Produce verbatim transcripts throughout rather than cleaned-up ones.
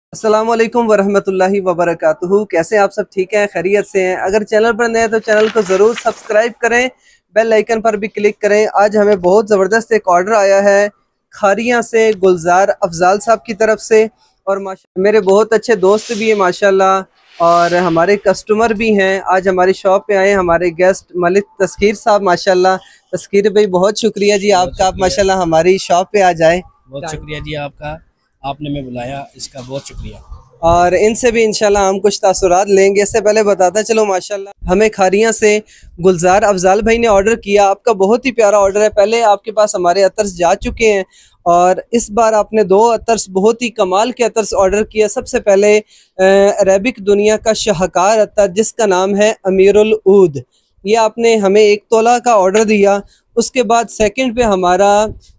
अस्सलामुअलैकुम वरहमतुल्लाहि वबरकातुहू। कैसे हैं आप सब? ठीक हैं, खैरियत से हैं? अगर चैनल पर नए हैं तो चैनल को ज़रूर सब्सक्राइब करें, बेल आइकन पर भी क्लिक करें। आज हमें बहुत ज़बरदस्त एक ऑर्डर आया है खारियाँ से, गुलजार अफजाल साहब की तरफ से। और माशा मेरे बहुत अच्छे दोस्त भी हैं माशाल्लाह, और हमारे कस्टमर भी हैं। आज हमारी शॉप पे आए हमारे गेस्ट मलिक तस्कीर साहब माशाल्लाह। तस्कीर भाई बहुत शुक्रिया जी आपका, आप माशाल्लाह हमारी शॉप पे आ जाए। बहुत शुक्रिया जी आपका, आपने हमें बुलाया, इसका बहुत शुक्रिया। और इनसे भी इंशाल्लाह हम कुछ तासुरात लेंगे। इससे पहले बताता चलो माशाल्लाह हमें खारियाँ से गुलजार अफजाल भाई ने ऑर्डर किया। आपका बहुत ही प्यारा ऑर्डर है। पहले आपके पास हमारे अतर्स जा चुके हैं और इस बार आपने दो अतर्स, बहुत ही कमाल के अतर्स ऑर्डर किया। सबसे पहले अरेबिक दुनिया का शाहकार अतर जिसका नाम है अमीरुल ऊद, ये आपने हमें एक तोला का ऑर्डर दिया। उसके बाद सेकंड पे हमारा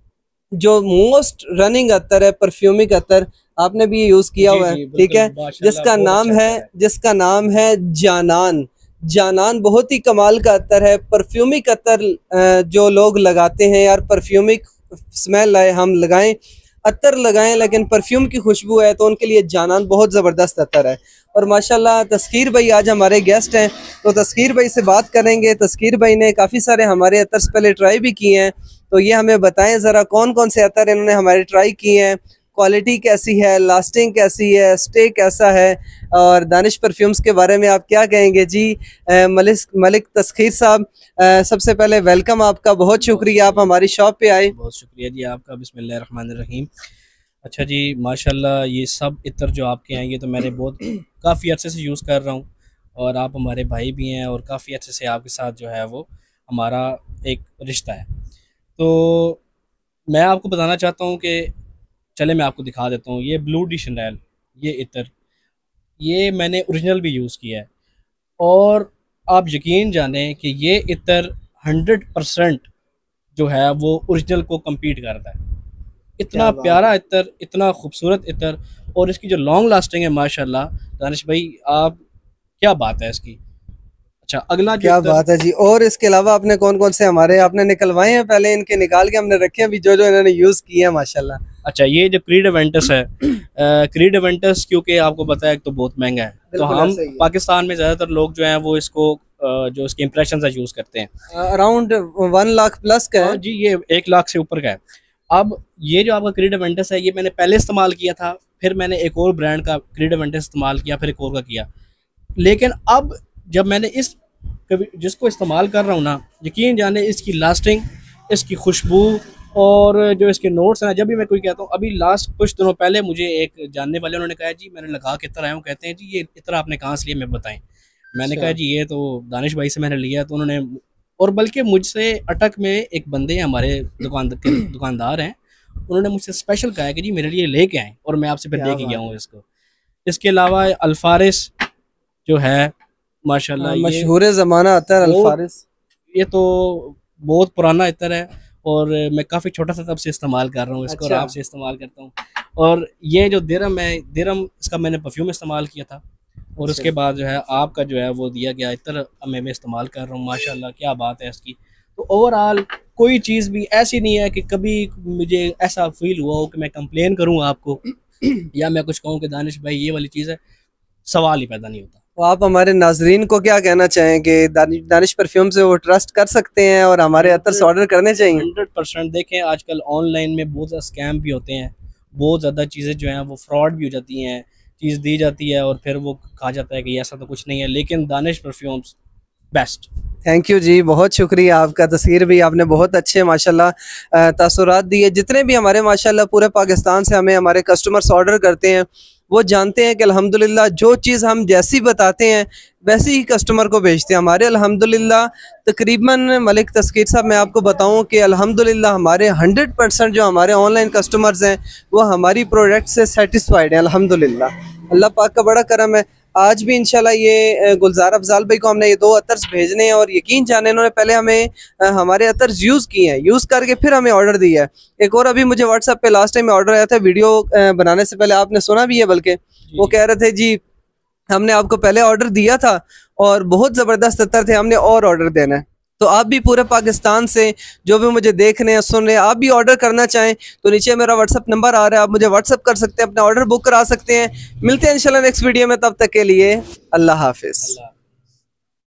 जो मोस्ट रनिंग अतर है, परफ्यूमिक अतर, आपने भी यूज़ किया हुआ है, ठीक है, जिसका नाम है जिसका नाम है जानान। जानान बहुत ही कमाल का अतर है, परफ्यूमिक अतर। जो लोग लगाते हैं यार, परफ्यूमिक स्मेल आए हम लगाएं, अतर लगाएं, लेकिन परफ्यूम की खुशबू है तो उनके लिए जानान बहुत ज़बरदस्त अतर है। और माशाल्लाह तस्कीर भाई आज हमारे गेस्ट हैं, तो तस्कीर भाई से बात करेंगे। तस्कीर भाई ने काफ़ी सारे हमारे अतर्स पहले ट्राई भी किए हैं, तो ये हमें बताएं ज़रा कौन कौन से अतर इन्होंने हमारे ट्राई किए हैं, क्वालिटी कैसी है, लास्टिंग कैसी है, स्टे कैसा है, और दानिश परफ्यूम्स के बारे में आप क्या कहेंगे जी? मलिक मलिक तस्कीर साहब, सबसे पहले वेलकम आपका, बहुत शुक्रिया आप हमारी शॉप पे आए। बहुत शुक्रिया जी आपका, बिस्मिल्लाहिर्रहमानिर्रहीम। अच्छा जी, माशाल्लाह ये सब इत्र जो आपके हैं ये तो मैंने बहुत काफ़ी अर्से से यूज़ कर रहा हूँ, और आप हमारे भाई भी हैं और काफ़ी अर्से से आपके साथ जो है वो हमारा एक रिश्ता है। तो मैं आपको बताना चाहता हूँ कि चले मैं आपको दिखा देता हूँ। ये ब्लू डी शनैल, ये इत्र, ये मैंने ओरिजिनल भी यूज़ किया है, और आप यकीन जानें कि ये इत्र हंड्रेड परसेंट जो है वो ओरिजिनल को कम्पीट करता है। इतना प्यारा इत्र, इतना खूबसूरत इत्र, और इसकी जो लॉन्ग लास्टिंग है माशाल्लाह। दानिश भाई आप, क्या बात है इसकी। अच्छा, अगला जो क्या बात है जी। और इसके अलावा आपने कौन कौन से हमारे आपने निकलवाए हैं? पहले इनके निकाल के हमने रखे हैं अभी, जो जो इन्होंने यूज़ किए हैं माशाल्लाह। अच्छा, ये जो क्रीड एवेंटस है, क्रीड एवेंटस क्योंकि आपको पता है तो बहुत महंगा है, तो हम पाकिस्तान में ज़्यादातर लोग जो हैं वो इसको जो इसके इम्प्रेशन है यूज़ करते हैं। अराउंड वन लाख प्लस का है जी, ये एक लाख से ऊपर का है। अब ये जो आपका क्रीड एवेंटस है ये मैंने पहले इस्तेमाल किया था, फिर मैंने एक और ब्रांड का क्रीड एवेंटस इस्तेमाल किया, फिर एक और का किया। लेकिन अब जब मैंने इस जिसको इस्तेमाल कर रहा हूँ ना, यकीन जाने इसकी लास्टिंग, इसकी खुशबू, और जो इसके नोट्स हैं, जब भी मैं कोई कहता हूँ, अभी लास्ट कुछ दिनों पहले मुझे एक जानने वाले उन्होंने कहा जी मैंने लगा के इत्र आया हूँ, कहते हैं जी ये इत्र आपने कहाँ से लिया, मैं बताएं। मैंने कहा जी ये तो दानिश भाई से मैंने लिया। तो उन्होंने, और बल्कि मुझसे अटक में एक बंदे हैं हमारे दुकान दुकानदार हैं, उन्होंने मुझसे स्पेशल कहा है कि जी मेरे लिए लेके आएँ, और मैं आपसे फिर लेके गया हूँ इसको। इसके अलावा अल्फारिस जो है माशाल्लाह, ये मशहूर ज़माना अतर अल्फारिस, ये तो बहुत पुराना इत्र है, और मैं काफ़ी छोटा सा तब से इस्तेमाल कर रहा हूँ इसको। अच्छा। और आपसे इस्तेमाल करता हूँ। और ये जो दिरम है, दिरम इसका मैंने परफ्यूम इस्तेमाल किया था, और अच्छा। उसके बाद जो है आपका जो है वो दिया गया इत्र मैं मैं इस्तेमाल कर रहा हूँ माशाल्लाह, क्या बात है इसकी। तो ओवरऑल कोई चीज़ भी ऐसी नहीं है कि कभी मुझे ऐसा फील हुआ हो कि मैं कंप्लेन करूँ आपको या मैं कुछ कहूँ कि दानिश भाई ये वाली चीज़ है, सवाल ही पैदा नहीं होता। तो आप हमारे नाजरीन को क्या कहना चाहेंगे? दानिश परफ्यूम से वो ट्रस्ट कर सकते हैं और हमारे अतर ऑर्डर करने चाहिए? Hundred percent. देखें आजकल ऑनलाइन में बहुत ज़्यादा स्कैम भी होते हैं, बहुत ज़्यादा चीज़ें जो हैं वो फ्रॉड भी हो जाती हैं, चीज़ दी जाती है और फिर वो कहा जाता है कि ऐसा तो कुछ नहीं है, लेकिन Danish perfumes best. Thank you ji, बहुत शुक्रिया आपका। तस्वीर भी आपने बहुत अच्छे माशाल्लाह तासुरात दिए। जितने भी हमारे माशाल्लाह पूरे पाकिस्तान से हमें हमारे कस्टमर्स ऑर्डर करते हैं, वो जानते हैं कि अल्हम्दुलिल्लाह जो चीज़ हम जैसी बताते हैं वैसे ही कस्टमर को भेजते हैं हमारे। अल्हम्दुलिल्लाह तकरीबन मलिक तस्कीर साहब, मैं आपको बताऊं कि अल्हम्दुलिल्लाह हमारे हंड्रेड परसेंट जो हमारे ऑनलाइन कस्टमर्स हैं वो हमारी प्रोडक्ट से सेटिस्फाइड हैं अल्हम्दुलिल्लाह। अल्लाह पाक का बड़ा करम है। आज भी इंशाल्लाह ये गुलजार अफजाल भाई को हमने ये दो अतर्स भेजने हैं, और यकीन जाने इन्होंने पहले हमें हमारे अतर्स यूज़ किए हैं, यूज़ करके फिर हमें ऑर्डर दिया है। एक और अभी मुझे व्हाट्सएप पे लास्ट टाइम ऑर्डर आया था, वीडियो बनाने से पहले आपने सुना भी है, बल्कि वो कह रहे थे जी हमने आपको पहले ऑर्डर दिया था और बहुत ज़बरदस्त अतर थे, हमने और ऑर्डर देना है। तो आप भी पूरे पाकिस्तान से जो भी मुझे देख रहे हैं सुन रहे हैं, आप भी ऑर्डर करना चाहें तो नीचे मेरा व्हाट्सअप नंबर आ रहा है, आप मुझे व्हाट्सअप कर सकते हैं, अपना ऑर्डर बुक करा सकते हैं। मिलते हैं इंशाल्लाह नेक्स्ट वीडियो में, तब तक के लिए अल्लाह हाफिज़।